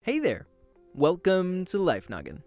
Hey there, welcome to Life Noggin.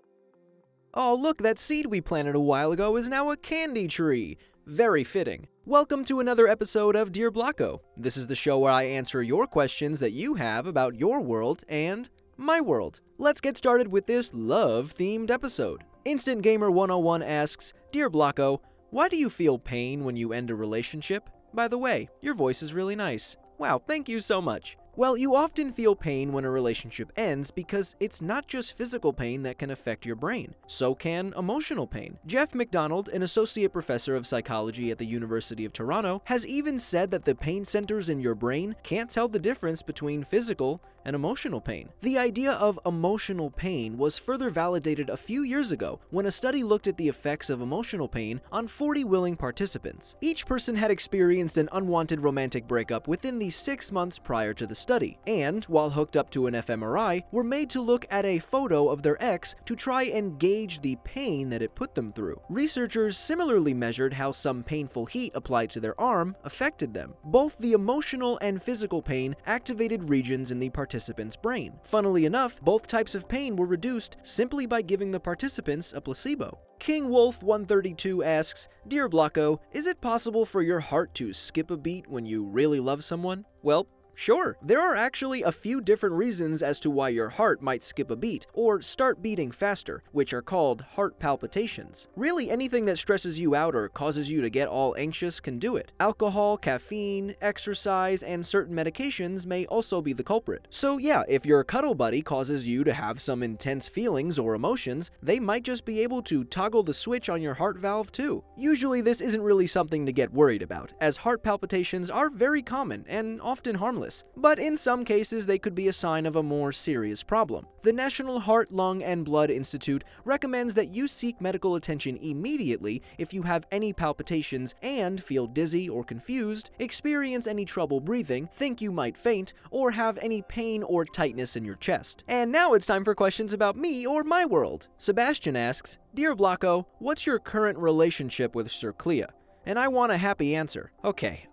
Oh look, that seed we planted a while ago is now a candy tree. Very fitting. Welcome to another episode of Dear Blocko. This is the show where I answer your questions that you have about your world and my world. Let's get started with this love-themed episode. Instant Gamer 101 asks, Dear Blocko, why do you feel pain when you end a relationship? By the way, your voice is really nice. Wow, thank you so much. Well, you often feel pain when a relationship ends because it's not just physical pain that can affect your brain. So can emotional pain. Jeff McDonald, an associate professor of psychology at the University of Toronto, has even said that the pain centers in your brain can't tell the difference between physical and emotional pain. The idea of emotional pain was further validated a few years ago when a study looked at the effects of emotional pain on 40 willing participants. Each person had experienced an unwanted romantic breakup within the 6 months prior to the study, and, while hooked up to an fMRI, were made to look at a photo of their ex to try and gauge the pain that it put them through. Researchers similarly measured how some painful heat applied to their arm affected them. Both the emotional and physical pain activated regions in the participant's brain. Funnily enough, both types of pain were reduced simply by giving the participants a placebo. King Wolf 132 asks, Dear Blocko, is it possible for your heart to skip a beat when you really love someone? Well, sure. There are actually a few different reasons as to why your heart might skip a beat, or start beating faster, which are called heart palpitations. Really, anything that stresses you out or causes you to get all anxious can do it. Alcohol, caffeine, exercise, and certain medications may also be the culprit. So yeah, if your cuddle buddy causes you to have some intense feelings or emotions, they might just be able to toggle the switch on your heart valve too. Usually this isn't really something to get worried about, as heart palpitations are very common and often harmless. But in some cases, they could be a sign of a more serious problem. The National Heart, Lung, and Blood Institute recommends that you seek medical attention immediately if you have any palpitations and feel dizzy or confused, experience any trouble breathing, think you might faint, or have any pain or tightness in your chest. And now it's time for questions about me or my world. Sebastian asks, Dear Blocko, what's your current relationship with Sir Clea? And I want a happy answer. Okay,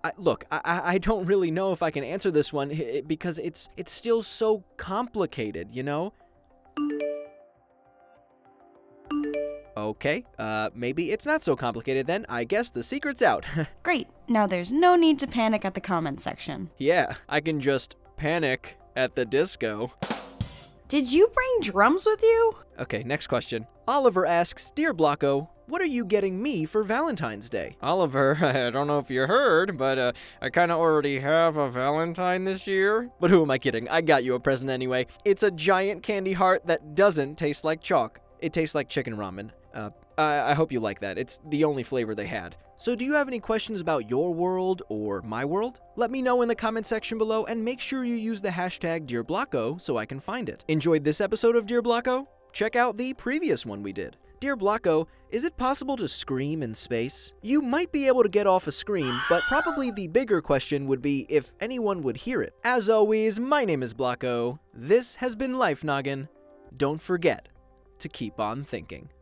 I don't really know if I can answer this one because it's still so complicated, you know? Okay, maybe it's not so complicated then. I guess the secret's out. Great, now there's no need to panic at the comments section. Yeah, I can just panic at the disco. Did you bring drums with you? Okay, next question. Oliver asks, Dear Blocko, what are you getting me for Valentine's Day? Oliver, I don't know if you heard, but I kind of already have a Valentine this year. But who am I kidding? I got you a present anyway. It's a giant candy heart that doesn't taste like chalk. It tastes like chicken ramen. I hope you like that. It's the only flavor they had. So do you have any questions about your world or my world? Let me know in the comment section below and make sure you use the hashtag Dear Blocko so I can find it. Enjoyed this episode of Dear Blocko? Check out the previous one we did. Dear Blocko, is it possible to scream in space? You might be able to get off a scream, but probably the bigger question would be if anyone would hear it. As always, my name is Blocko. This has been Life Noggin. Don't forget to keep on thinking.